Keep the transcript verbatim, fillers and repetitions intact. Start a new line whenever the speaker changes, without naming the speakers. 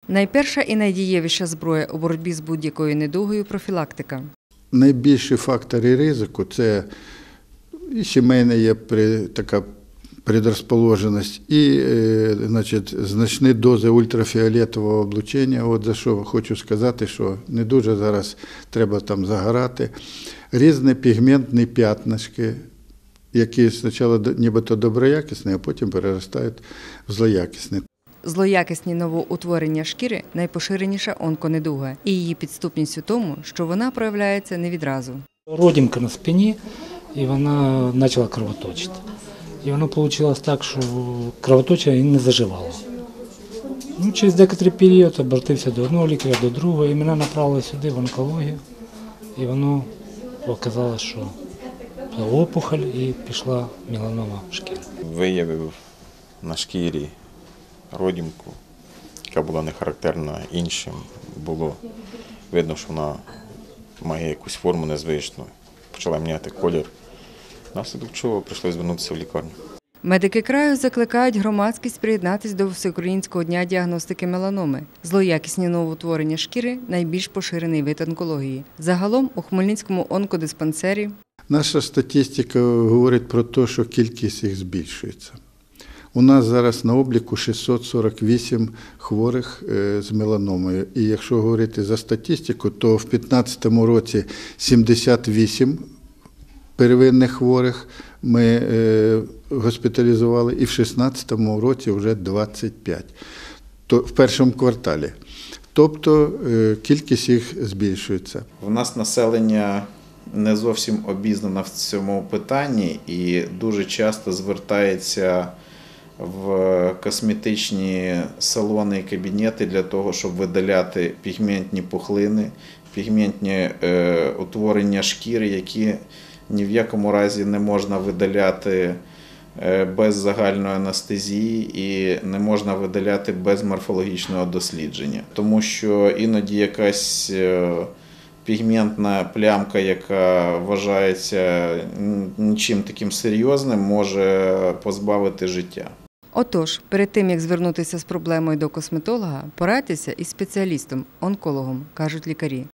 Найперша і найдієвіша зброя у боротьбі з будь-якою недугою – профілактика.
Найбільші фактори ризику – це і сімейна є така предрозположеність, і значить, значні дози ультрафіолетового облучення. От за що хочу сказати, що не дуже зараз треба там загорати. Різні пігментні п'ятнишки, які спочатку нібито доброякісні, а потім переростають в злоякісні.
Злоякісні новоутворення шкіри – найпоширеніша онконедуга, і її підступність у тому, що вона проявляється не відразу.
Родимка на спині, і вона почала кровоточити. І воно вийшло так, що кровоточення і не заживало. Ну, через деякий період обратився до одного лікаря, до другого, і мене направили сюди, в онкологію. І воно оказалось, що опухоль і пішла меланома шкіри.
Виявив на шкірі родимку, яка була не характерна іншим. Було видно, що вона має якусь форму незвичну. Почала міняти колір. Внаслідок чого прийшлося звернутися в лікарню.
Медики краю закликають громадськість приєднатися до Всеукраїнського дня діагностики меланоми. Злоякісні новоутворення шкіри – найбільш поширений вид онкології. Загалом у Хмельницькому онкодиспансері
наша статистика говорить про те, що кількість їх збільшується. У нас зараз на обліку шістсот сорок вісім хворих з меланомою. І якщо говорити за статистику, то в дві тисячі п'ятнадцятому році сімдесят вісім первинних хворих ми госпіталізували, і в дві тисячі шістнадцятому році вже двадцять п'ять в першому кварталі. Тобто кількість їх збільшується.
У нас населення не зовсім обізнано в цьому питанні і дуже часто звертається в косметичні салони і кабінети для того, щоб видаляти пігментні пухлини, пігментні е, утворення шкіри, які ні в якому разі не можна видаляти без загальної анестезії і не можна видаляти без морфологічного дослідження. Тому що іноді якась пігментна плямка, яка вважається нічим таким серйозним, може позбавити життя.
Отож, перед тим, як звернутися з проблемою до косметолога, порадьтеся із спеціалістом, онкологом, кажуть лікарі.